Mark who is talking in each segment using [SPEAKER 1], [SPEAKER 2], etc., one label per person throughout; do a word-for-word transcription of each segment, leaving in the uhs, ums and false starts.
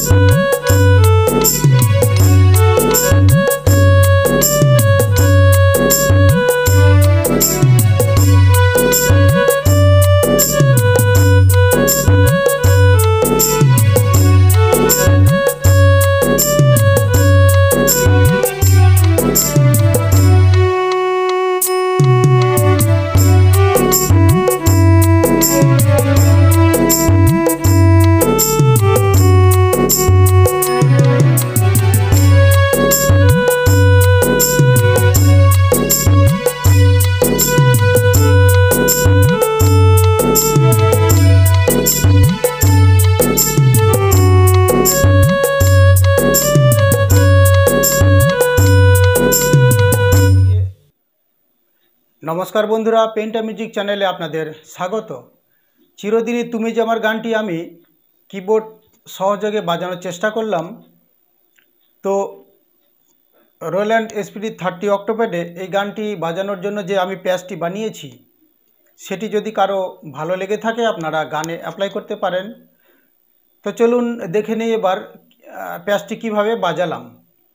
[SPEAKER 1] नमस्कार बंधुरा पेंटा म्यूजिक चैनेले आपनादेर स्वागत। चिरदिनई तुमी जे आमार गानटी आमी कीबोर्ड सहयोगे बाजानोर चेष्टा करलाम। तो रोलैंड एसपीडी थार्टी अक्टोपेडे এই গানটি বাজানোর জন্য যে আমি প্যাচটি বানিয়েছি সেটি যদি কারো ভালো লেগে থাকে আপনারা গানে অ্যাপ্লাই করতে পারেন। তো চলুন দেখে নেই এবার প্যাচটি কিভাবে বাজালাম।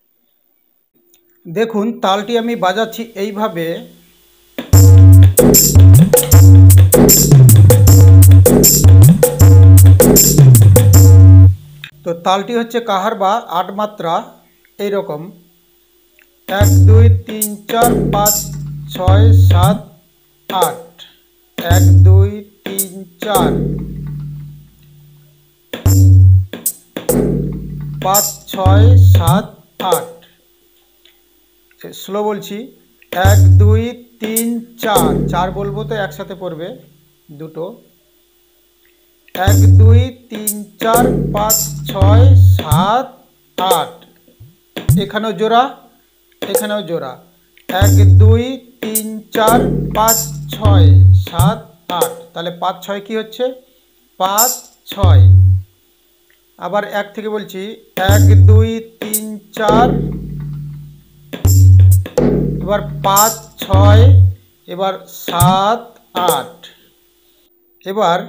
[SPEAKER 1] দেখুন তালটি আমি বাজাচ্ছি এইভাবে। तो तालटी होच्छे काहारबा आठ मात्रा এই রকম एक दुई तीन चार पाँच छय सात आठ एक दुई तीन चार पाँच छय सात आठ स्लो बोलছি एक दुई तीन चार चार बोलबो तो एकसाथे पड़बे दुटो एक दुई तीन चार पाँच छय सात आठ एखानेও जोड़ा एखानेও जोड़ा एक दुई तीन चार पाँच छय सात आठ ताहले पाँच छय कि होच्छे पाँच छय। आबार एक थेके बोलছি एक दुई तीन चार एबार पाँच छय एबार सात आठ एबार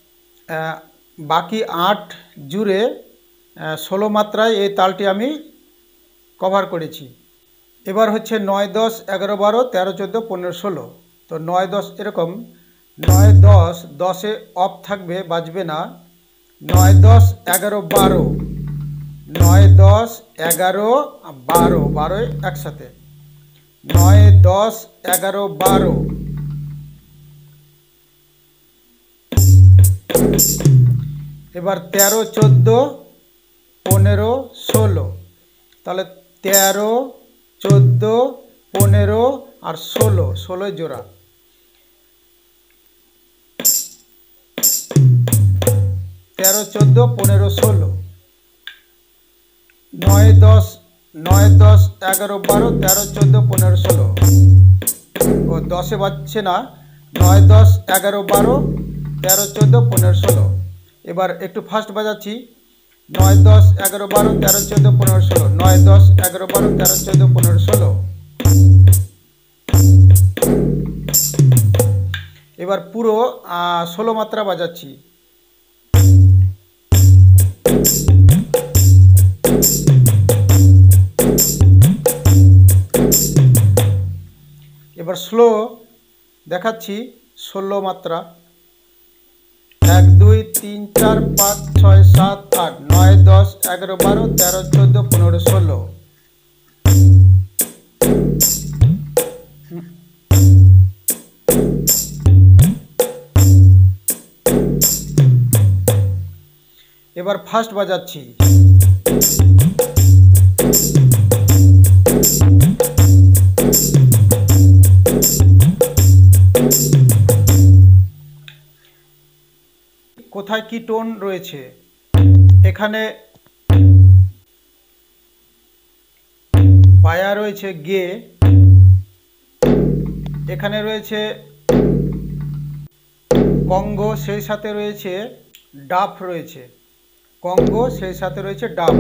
[SPEAKER 1] बाकी आठ जुड़े षोलो मात्राय ये तालटी आमी कभार करेছি। एबार होच्छे नय दस एगारो बारो तेरो चौदो पंद्रो षोलो। तो नय दस एरकम नय दस दसे अफ थाकबे बाजबे ना नय दस एगारो बारो नय दस एगारो बारो बारो एकसाथे नय दस एगारो बारो एबार तेरो चौदो पंद्रो षोलो ताहले तेरो चौदो पंद्रो और षोलो षोलो जोड़ा तेरो चौदो पंद्रो षोलो नय दस नय दस एगारो बारो तेरो चौदो पंद्रो षोलो ओ दसे बाजছে ना नय दस एगारो बारो तेरो चौदो पंद्रो षोलो। एबार एकटू फास्ट बाजाচ্ছি नय दस एगारो बारो तेरो चौदो पंद्रो षोलो नय दस एगारो बारो तेरो चौदो पंद्रो षोलो। एबार पुरो षोलो मात्रा बाजाচ্ছি। एबार स्लो देखाচ্ছি ষোলো मात्रा एक दुई तीन चार पाँच छय सात आठ नय दस एगारो बारो तेरो चौदो पंद्रो षोलो। एबार फास्ट बाजाচ্ছি। কোথায় কি টোন রয়েছে এখানে বায়া রয়েছে গে এখানে রয়েছে কঙ্গো সেই সাথে রয়েছে ডাফ রয়েছে কঙ্গো সেই সাথে রয়েছে ডাফ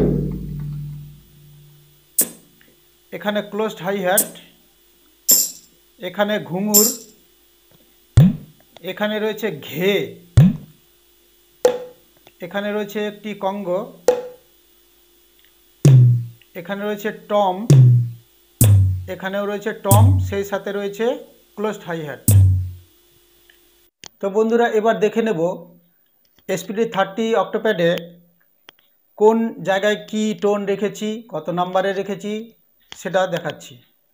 [SPEAKER 1] এখানে ক্লোজড হাই হ্যাট এখানে ঘুঙুর এখানে রয়েছে ঘে এখানে রয়েছে একটি কঙ্গো এখানে রয়েছে টম, এখানেও রয়েছে টম, সেই সাথে রয়েছে ক্লোজড হাই হ্যাট। তো বন্ধুরা এবার দেখে নেব এসপিডি থার্টি অক্টোপ্যাডে কোন জায়গায় কি টোন রেখেছি, কত নাম্বারে রেখেছি সেটা দেখাচ্ছি।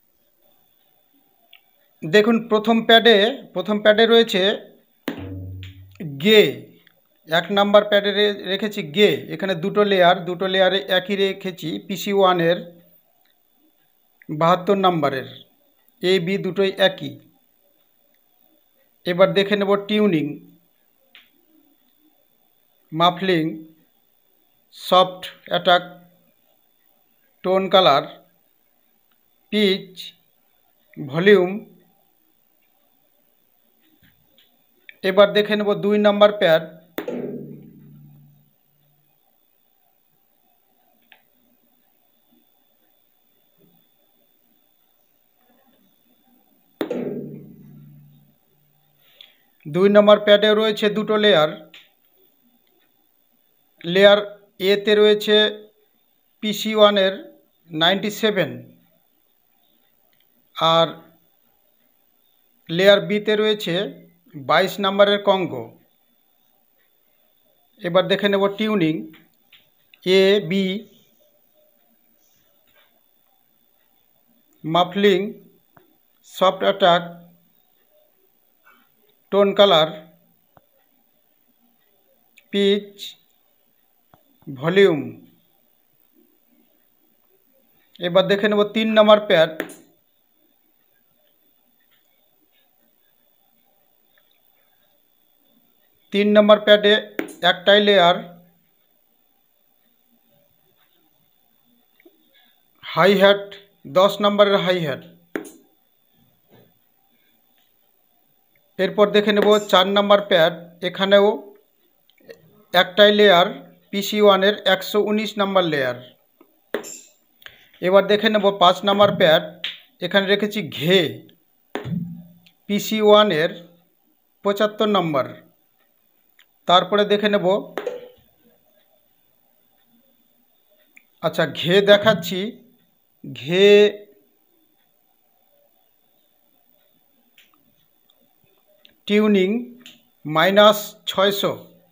[SPEAKER 1] দেখুন প্রথম প্যাডে প্রথম প্যাডে রয়েছে গে, এক নাম্বার প্যাডে রেখেছি গে। এখানে দুটো লেয়ার, দুটো লেয়ারে একই রেখেছি পিসি ওয়ানের বাহাত্তর নাম্বারের, এ বি দুটোই একই। এবার দেখে নেব tuning, muffling, soft attack, tone colour, pitch, volume. এবার দেখে নেব দুই নাম্বার প্যাড, দুই নম্বর প্যাডে রয়েছে দুটো লেয়ার। লেয়ার এতে রয়েছে পিসি ওয়ানের নাইনটি সেভেন, আর লেয়ার বিতে রয়েছে বাইশ নম্বরের কঙ্গো। এবার দেখে নেব tuning, A B, muffling, soft attack, tone colour, pitch, volume. এবার দেখে নেব তিন নম্বর প্যাড, তিন নম্বর প্যাডে একটাই লেয়ার, হাই হ্যাট, দশ নম্বরের হাই হ্যাট। এরপর দেখে নেব চার নম্বর প্যাড, এখানেও একটাই লেয়ার, পিসি ওয়ানের একশো উনিশ নম্বর লেয়ার। এবার দেখে নেব পাঁচ নম্বর প্যাড, এখানে রেখেছি ঘে, পিসি ওয়ানের পঁচাত্তর নম্বর। তারপরে দেখে নেব, আচ্ছা ঘে দেখাচ্ছি, ঘে টিউনিং মাইনাস ছয়শো,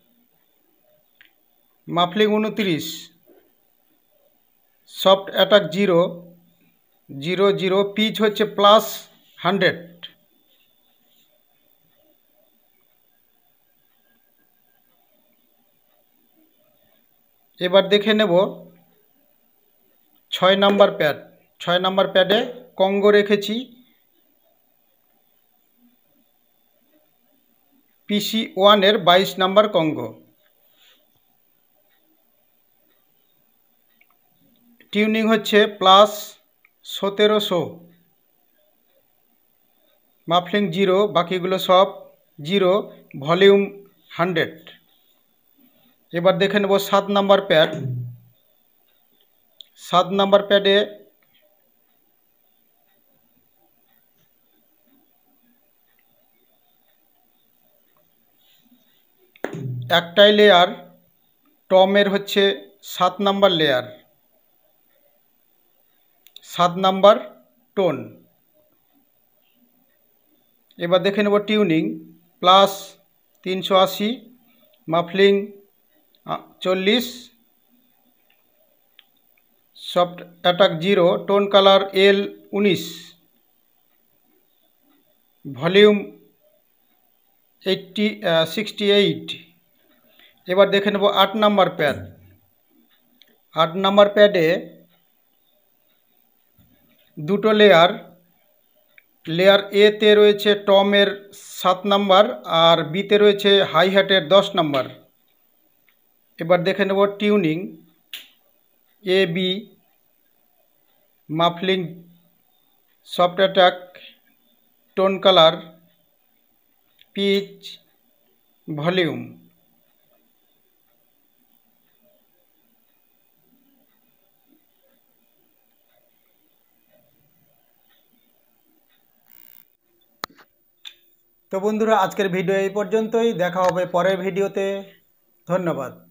[SPEAKER 1] মাফলিং উনত্রিশ, soft attack zero zero zero, pitch হচ্ছে প্লাস হান্ড্রেড। এবার দেখে নেব ছয় নাম্বার প্যাড, ছয় নাম্বার প্যাডে কঙ্গো রেখেছি পিসি ওয়ানের বাইশ নাম্বার কঙ্গো। টিউনিং হচ্ছে প্লাস সতেরোশো, মাফলিং জিরো, বাকিগুলো সব জিরো, ভলিউম হান্ড্রেড। এবার দেখে নেব সাত নাম্বার প্যাড, সাত নাম্বার প্যাডে একটাই লেয়ার, টমের হচ্ছে সাত নাম্বার লেয়ার, সাত নাম্বার টোন। এবার দেখে নেব টিউনিং প্লাস তিনশো আশি, মাফলিং চল্লিশ, soft attack zero, tone colour L উনিশ, ভলিউম এইটটি সিক্সটি এইট। এবার দেখে নেব আট নাম্বার প্যাড, আট নাম্বার প্যাডে দুটো লেয়ার, লেয়ার এতে রয়েছে টমের সাত নাম্বার আর বিতে রয়েছে হাই হ্যাটের দশ নাম্বার। এবার দেখে নেব tuning, A B, muffling, soft attack, tone colour, pitch, volume. তো বন্ধুরা আজকের ভিডিও এই পর্যন্তই, দেখা হবে পরের ভিডিওতে। ধন্যবাদ।